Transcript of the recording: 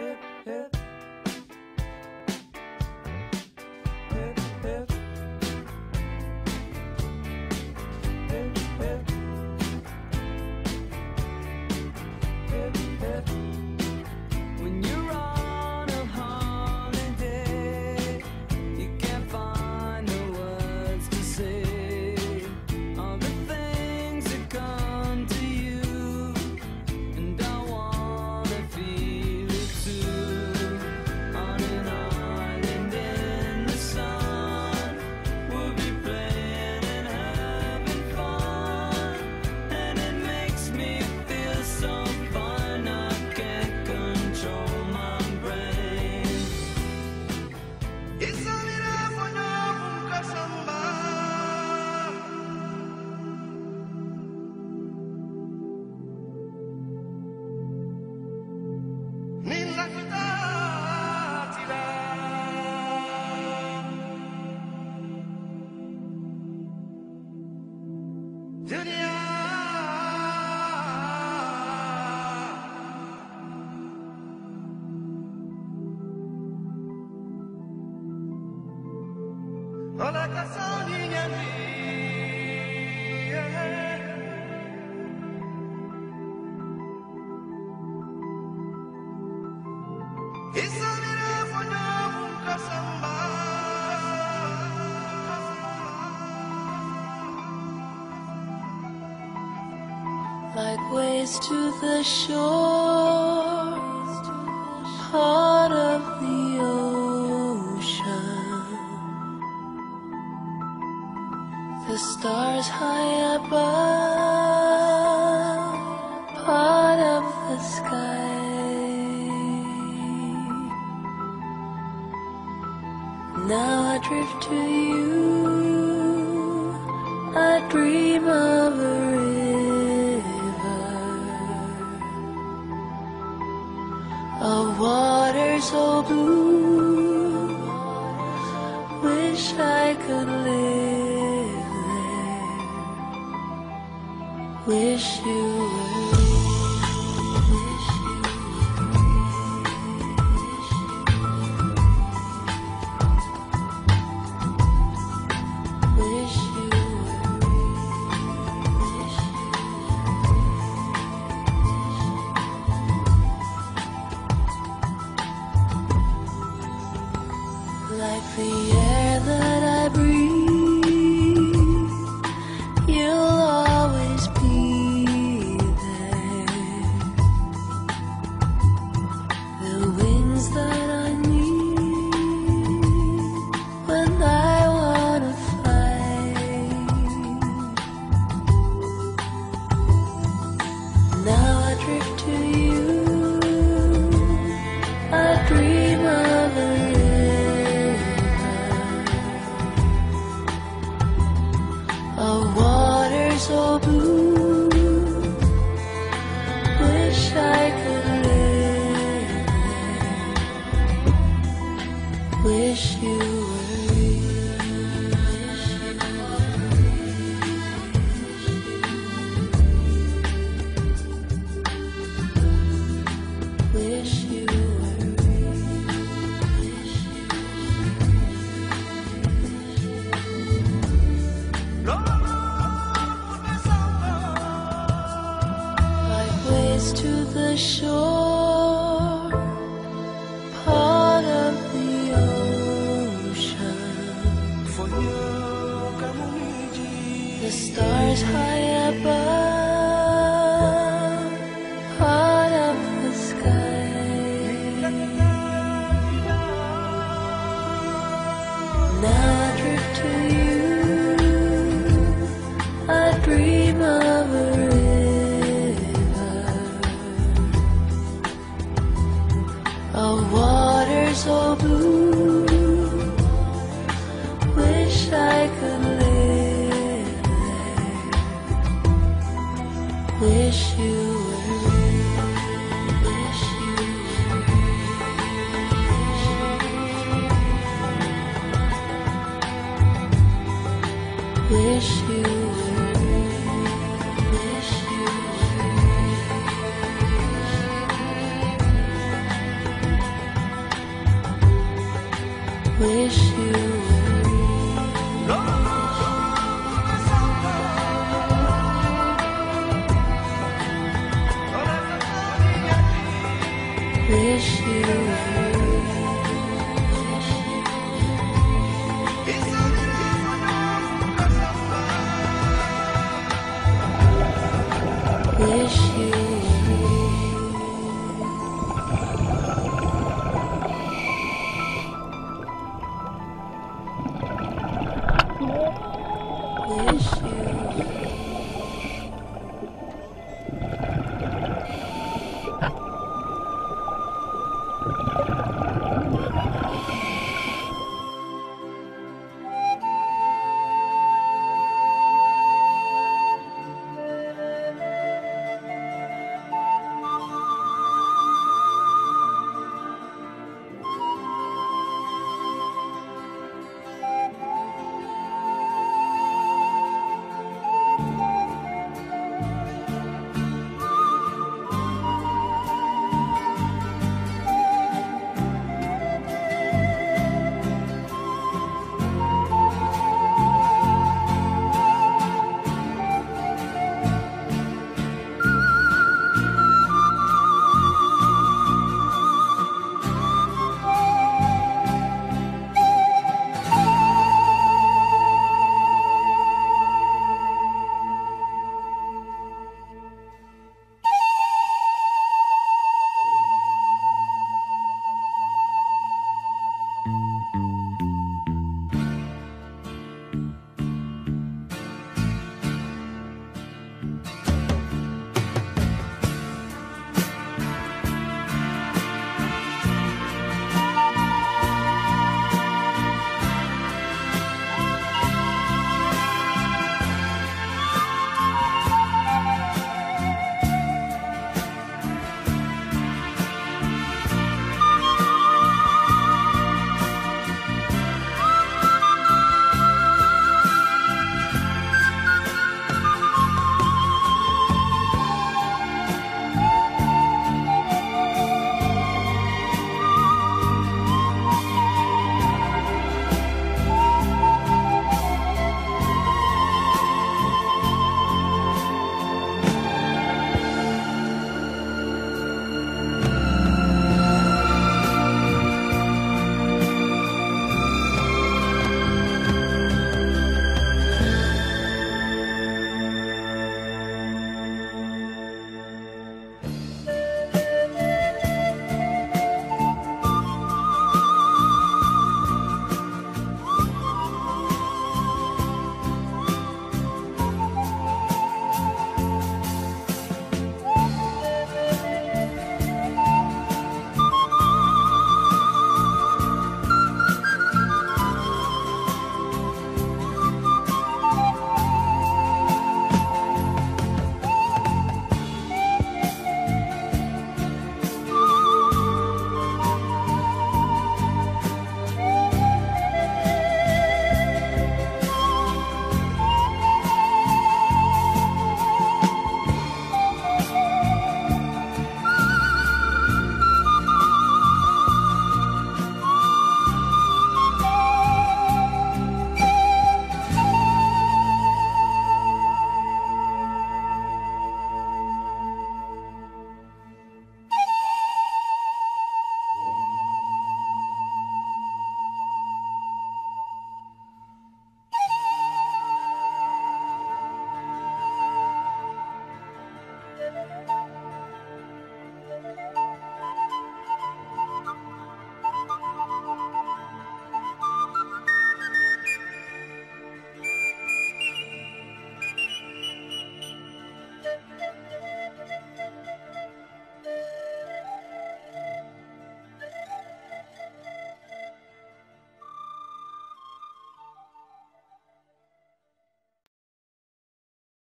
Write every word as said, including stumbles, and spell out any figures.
Like waves to the shore, part of the ocean. The stars high above, part of the sky. Now I drift to you, I dream of a of water so blue, wish I could live there, wish you were. Like the air that I breathe, you'll always be there. The wings that I need when I wanna fly. Now I drift to you, I dream of a of water so blue, wish I could live there, wish you were real, wish you were to the shore, part of the ocean. The stars high above, part of the sky. Now I drift to you, I dream of a of water so blue, wish I could live there, wish you were real, wish you were, wish you were. Wish Wish you were. Wish you were. Wish you